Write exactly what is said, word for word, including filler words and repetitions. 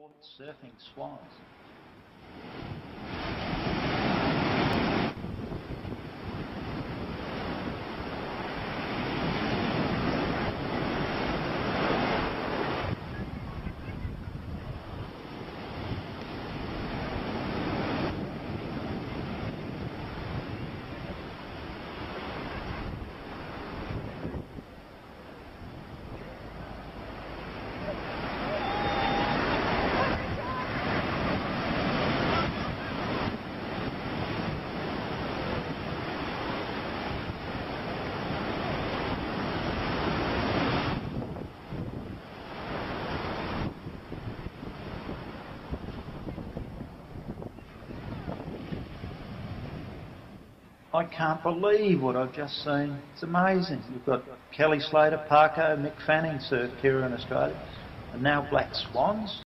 caught surfing swans. I can't believe what I've just seen. It's amazing. You've got Kelly Slater, Parko, Mick Fanning surfed here in Australia, and now black swans.